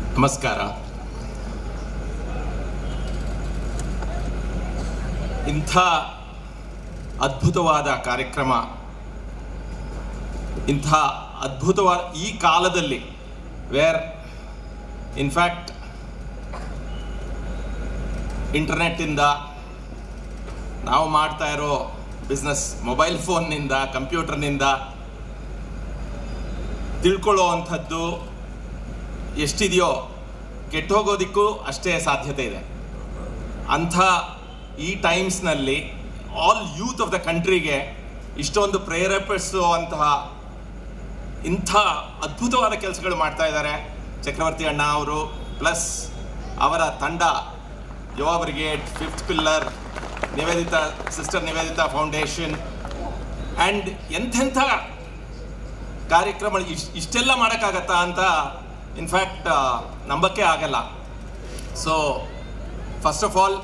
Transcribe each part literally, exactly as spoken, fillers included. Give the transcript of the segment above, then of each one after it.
ನಮಸ್ಕಾರ. ಇಂಥ ಅದ್ಭುತವಾದ ಕಾರ್ಯಕ್ರಮ, ಇಂಥ ಅದ್ಭುತವಾದ ಈ ಕಾಲದಲ್ಲಿ ವೇರ್ ಇನ್ಫ್ಯಾಕ್ಟ್ ಇಂಟರ್ನೆಟ್ಟಿಂದ ನಾವು ಮಾಡ್ತಾ ಇರೋ ಬಿಸ್ನೆಸ್ ಮೊಬೈಲ್ ಫೋನ್ನಿಂದ ಕಂಪ್ಯೂಟರ್ನಿಂದ ತಿಳ್ಕೊಳ್ಳೋ ಅಂಥದ್ದು ಎಷ್ಟಿದೆಯೋ ಕೆಟ್ಟೋಗೋದಕ್ಕೂ ಅಷ್ಟೇ ಸಾಧ್ಯತೆ ಇದೆ. ಅಂಥ ಈ ಟೈಮ್ಸ್ನಲ್ಲಿ ಆಲ್ ಯೂತ್ ಆಫ್ ದ ಕಂಟ್ರಿಗೆ ಇಷ್ಟೊಂದು ಪ್ರೇರೇಪಿಸುವಂತಹ ಇಂಥ ಅದ್ಭುತವಾದ ಕೆಲಸಗಳು ಮಾಡ್ತಾ ಇದ್ದಾರೆ ಚಕ್ರವರ್ತಿ ಅಣ್ಣ ಅವರು, ಪ್ಲಸ್ ಅವರ ತಂಡ Yuva brigade, fifth pillar, Nivedita sister Nivedita foundation and ಎಂಥೆಂಥ ಕಾರ್ಯಕ್ರಮ ಇಷ್ಟು ಇಷ್ಟೆಲ್ಲ ಮಾಡೋಕ್ಕಾಗತ್ತಾ ಅಂತ ಇನ್ಫ್ಯಾಕ್ಟ್ ನಂಬಕ್ಕೆ ಆಗಲ್ಲ. ಸೊ ಫಸ್ಟ್ ಆಫ್ ಆಲ್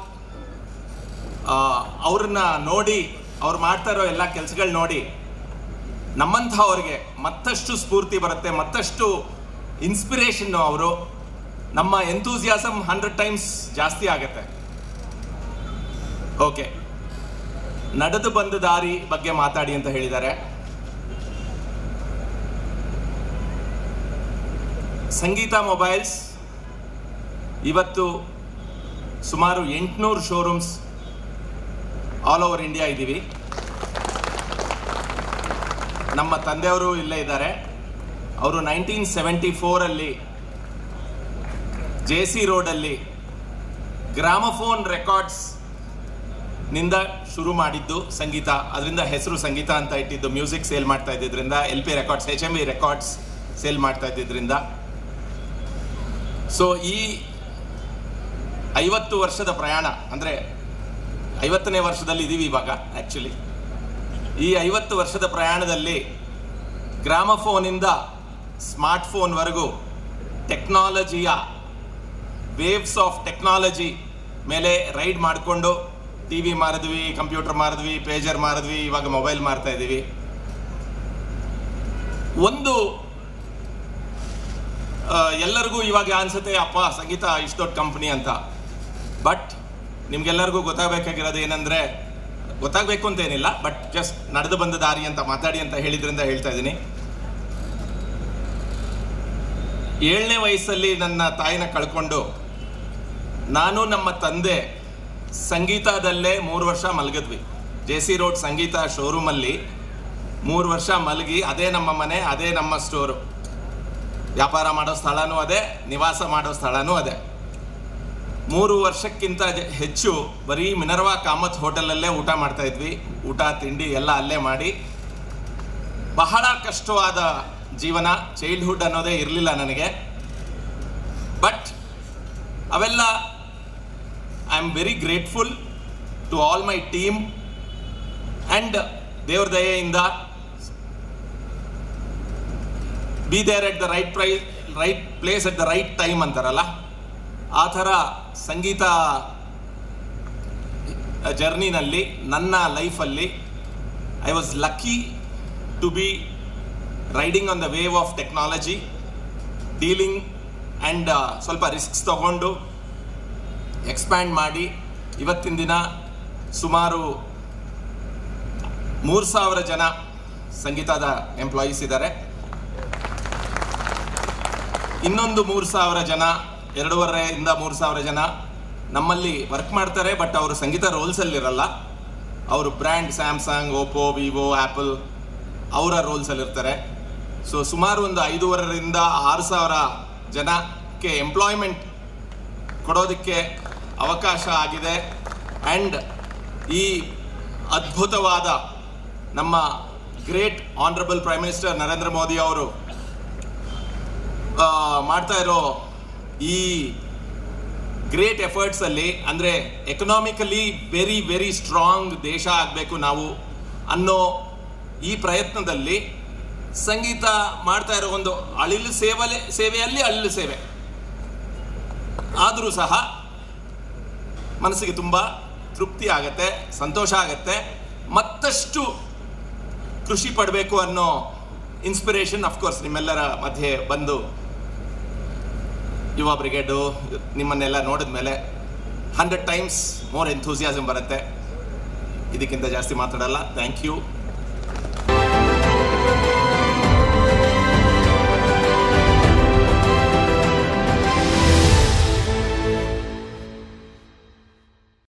ಅವ್ರನ್ನ ನೋಡಿ, ಅವ್ರು ಮಾಡ್ತಾ ಇರೋ ಎಲ್ಲ ಕೆಲಸಗಳು ನೋಡಿ ನಮ್ಮಂಥವ್ರಿಗೆ ಮತ್ತಷ್ಟು ಸ್ಫೂರ್ತಿ ಬರುತ್ತೆ, ಮತ್ತಷ್ಟು ಇನ್ಸ್ಪಿರೇಷನ್ನು. ಅವರು ನಮ್ಮ ಎಂತೂಸಿಯಾಸಮ್ ಹಂಡ್ರೆಡ್ ಟೈಮ್ಸ್ ಜಾಸ್ತಿ ಆಗುತ್ತೆ. ಓಕೆ, ನಡೆದು ಬಂದ ದಾರಿ ಬಗ್ಗೆ ಮಾತಾಡಿ ಅಂತ ಹೇಳಿದ್ದಾರೆ. ಸಂಗೀತ ಮೊಬೈಲ್ಸ್ ಇವತ್ತು ಸುಮಾರು ಎಂಟುನೂರು ಶೋರೂಮ್ಸ್ ಆಲ್ ಓವರ್ ಇಂಡಿಯಾ ಇದ್ದೀವಿ. ನಮ್ಮ ತಂದೆಯವರು ಇಲ್ಲೇ ಇದ್ದಾರೆ. ಅವರು ನೈನ್ಟೀನ್ ಸೆವೆಂಟಿ ಫೋರಲ್ಲಿ ಜೆ ಸಿ ರೋಡಲ್ಲಿ ಗ್ರಾಮಫೋನ್ ರೆಕಾರ್ಡ್ಸ್ ನಿಂದ ಶುರು ಮಾಡಿದ್ದು ಸಂಗೀತ. ಅದರಿಂದ ಹೆಸರು ಸಂಗೀತ ಅಂತ ಇಟ್ಟಿದ್ದು. ಮ್ಯೂಸಿಕ್ ಸೇಲ್ ಮಾಡ್ತಾ ಇದ್ದಿದ್ದರಿಂದ, L P records, H M V records sale ಮಾಡ್ತಾ ಇದ್ದಿದ್ದರಿಂದ. ಸೊ ಈ ಐವತ್ತು ವರ್ಷದ ಪ್ರಯಾಣ, ಅಂದರೆ ಐವತ್ತನೇ ವರ್ಷದಲ್ಲಿ ಇದ್ದೀವಿ ಇವಾಗ ಆ್ಯಕ್ಚುಲಿ. ಈ ಐವತ್ತು ವರ್ಷದ ಪ್ರಯಾಣದಲ್ಲಿ ಗ್ರಾಮಫೋನಿಂದ ಸ್ಮಾರ್ಟ್ಫೋನ್ವರೆಗೂ ಟೆಕ್ನಾಲಜಿಯ ವೇವ್ಸ್ ಆಫ್ ಟೆಕ್ನಾಲಜಿ ಮೇಲೆ ರೈಡ್ ಮಾಡಿಕೊಂಡು ಟಿ ವಿ ಮಾರಿದ್ವಿ, ಕಂಪ್ಯೂಟರ್ ಮಾರಿದ್ವಿ, ಪೇಜರ್ ಮಾರಿದ್ವಿ, ಇವಾಗ ಮೊಬೈಲ್ ಮಾರ್ತಾ ಇದ್ದೀವಿ. ಒಂದು ಎಲ್ಲರಿಗೂ ಇವಾಗ ಅನ್ಸುತ್ತೆ ಅಪ್ಪ ಸಂಗೀತ ಇಷ್ಟು ದೊಡ್ಡ ಕಂಪ್ನಿ ಅಂತ. ಬಟ್ ನಿಮ್ಗೆಲ್ಲರಿಗೂ ಗೊತ್ತಾಗಬೇಕಾಗಿರೋದು ಏನಂದರೆ, ಗೊತ್ತಾಗಬೇಕು ಅಂತೇನಿಲ್ಲ, ಬಟ್ ಜಸ್ಟ್ ನಡೆದು ಬಂದ ದಾರಿ ಅಂತ ಮಾತಾಡಿ ಅಂತ ಹೇಳಿದ್ರಿಂದ ಹೇಳ್ತಾ ಇದ್ದೀನಿ. ಏಳನೇ ವಯಸ್ಸಲ್ಲಿ ನನ್ನ ತಾಯಿನ ಕಳ್ಕೊಂಡು ನಾನು ನಮ್ಮ ತಂದೆ ಸಂಗೀತದಲ್ಲೇ ಮೂರು ವರ್ಷ ಮಲಗಿದ್ವಿ. ಜೆ ಸಿ ರೋಡ್ ಸಂಗೀತ ಶೋರೂಮಲ್ಲಿ ಮೂರು ವರ್ಷ ಮಲಗಿ, ಅದೇ ನಮ್ಮ ಮನೆ, ಅದೇ ನಮ್ಮ ಸ್ಟೋರು. ವ್ಯಾಪಾರ ಮಾಡೋ ಸ್ಥಳನೂ ಅದೇ, ನಿವಾಸ ಮಾಡೋ ಸ್ಥಳನೂ ಅದೇ. ಮೂರು ವರ್ಷಕ್ಕಿಂತ ಹೆಚ್ಚು ಬರೀ ಮಿನರ್ವಾ ಕಾಮತ್ ಹೋಟೆಲಲ್ಲೇ ಊಟ ಮಾಡ್ತಾ ಇದ್ವಿ. ಊಟ ತಿಂಡಿ ಎಲ್ಲ ಅಲ್ಲೇ ಮಾಡಿ ಬಹಳ ಕಷ್ಟವಾದ ಜೀವನ. ಚೈಲ್ಡ್ಹುಡ್ ಅನ್ನೋದೇ ಇರಲಿಲ್ಲ ನನಗೆ. ಬಟ್ ಅವೆಲ್ಲ I am very grateful to all my team and ದೇವ್ರ ದಯೆಯಿಂದ be there at the right price right place at the right time ಅಂತಾರಲ್ಲ, ಆ ಥರ ಸಂಗೀತ ಜರ್ನಿನಲ್ಲಿ ನನ್ನ ಲೈಫಲ್ಲಿ I was lucky to be riding on the wave of technology, dealing and ಸ್ವಲ್ಪ risks ತಗೊಂಡು ಎಕ್ಸ್ಪ್ಯಾಂಡ್ ಮಾಡಿ ಇವತ್ತಿನ ದಿನ ಸುಮಾರು ಮೂರು ಸಾವಿರ ಜನ ಸಂಗೀತದ ಎಂಪ್ಲಾಯೀಸ್ ಇದ್ದಾರೆ. ಇನ್ನೊಂದು ಮೂರು ಸಾವಿರ ಜನ, ಎರಡೂವರೆಯಿಂದ ಮೂರು ಸಾವಿರ ಜನ ನಮ್ಮಲ್ಲಿ ವರ್ಕ್ ಮಾಡ್ತಾರೆ. ಬಟ್ ಅವರು ಸಂಗೀತ ರೋಲ್ಸಲ್ಲಿರಲ್ಲ. ಅವರು brand Samsung, Oppo, Vivo, Apple ಅವರ ರೋಲ್ಸಲ್ಲಿರ್ತಾರೆ. ಸೊ ಸುಮಾರು ಒಂದು ಐದೂವರೆಯಿಂದ ಆರು ಸಾವಿರ ಜನಕ್ಕೆ ಎಂಪ್ಲಾಯ್ಮೆಂಟ್ ಕೊಡೋದಕ್ಕೆ ಅವಕಾಶ ಆಗಿದೆ. ಆ್ಯಂಡ್ ಈ ಅದ್ಭುತವಾದ ನಮ್ಮ great honourable prime minister Narendra Modi ಅವರು ಮಾಡ್ತಾ ಇರೋ ಈ ಗ್ರೇಟ್ ಎಫರ್ಟ್ಸಲ್ಲಿ, ಅಂದರೆ ಎಕನಾಮಿಕಲಿ ವೆರಿ ವೆರಿ ಸ್ಟ್ರಾಂಗ್ ದೇಶ ಆಗಬೇಕು ನಾವು ಅನ್ನೋ ಈ ಪ್ರಯತ್ನದಲ್ಲಿ ಸಂಗೀತ ಮಾಡ್ತಾ ಇರೋ ಒಂದು ಅಳಿಲು ಸೇವೆ ಸೇವೆಯಲ್ಲಿ ಅಳಿಲು ಸೇವೆ ಆದರೂ ಸಹ ಮನಸ್ಸಿಗೆ ತುಂಬ ತೃಪ್ತಿ ಆಗತ್ತೆ, ಸಂತೋಷ ಆಗತ್ತೆ. ಮತ್ತಷ್ಟು ಖುಷಿ ಪಡಬೇಕು ಅನ್ನೋ ಇನ್ಸ್ಪಿರೇಷನ್ ಅಫ್ಕೋರ್ಸ್ ನಿಮ್ಮೆಲ್ಲರ ಮಧ್ಯೆ ಬಂದು ಯುವ ಬ್ರಿಗೇಡು ನಿಮ್ಮನ್ನೆಲ್ಲ ನೋಡಿದ ಮೇಲೆ ಹಂಡ್ರೆಡ್ ಟೈಮ್ಸ್ ಮೋರ್ ಎಂಥೂಸಿಯಾಸಮ್ ಬರುತ್ತೆ. ಇದಕ್ಕಿಂತ ಜಾಸ್ತಿ ಮಾತಾಡಲ್ಲ. Thank you.